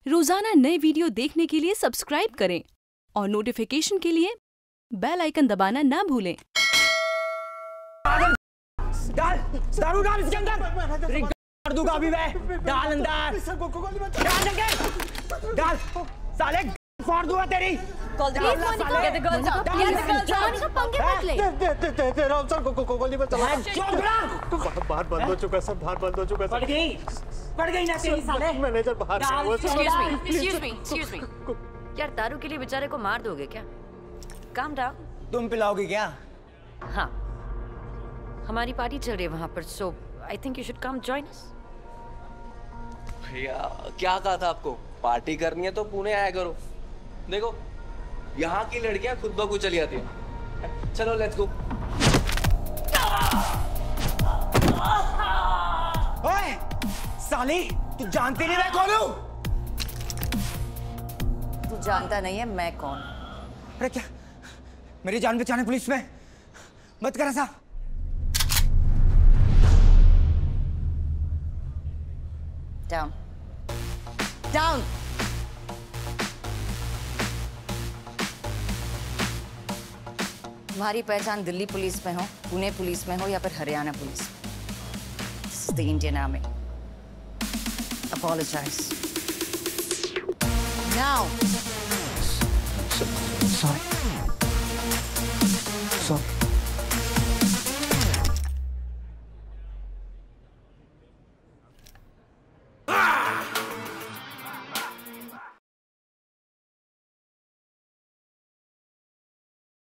रोजाना नए वीडियो देखने के लिए सब्सक्राइब करें और नोटिफिकेशन के लिए बेल आइकन दबाना ना भूलें। डाल दारू डाल इसके अंदर, रिंग कर दूंगा अभी मैं। डाल अंदर, डाल देंगे, डाल साले फाड़ दूंगा तेरी। गोली मत चला। बाहर बंद हो चुका सब, बाहर बंद हो चुका सब। पड़ गई ना तेरी साले। मैनेजर बाहर Excuse me. यार दारू के लिए बेचारे को मार दोगे क्या? Calm down. तुम पिलाओगी क्या? हाँ, हमारी पार्टी चल रही है वहाँ पर, so I think you should come join us. भैया क्या कहा था आपको, पार्टी करनी है तो पुणे आया करो। देखो यहाँ की लड़कियां खुद ब खुद चली आती हैं। चलो लेट्स गो। ओए साली, तू जानती नहीं मैं कौन हूँ? तू जानता नहीं है मैं कौन? अरे क्या मेरी जान बचाने पुलिस में मत कर ऐसा। Down down. तुम्हारी पहचान दिल्ली पुलिस में हो, पुणे पुलिस में हो या फिर हरियाणा पुलिस में, This is the Indian Army. Apologize. Now. Sorry.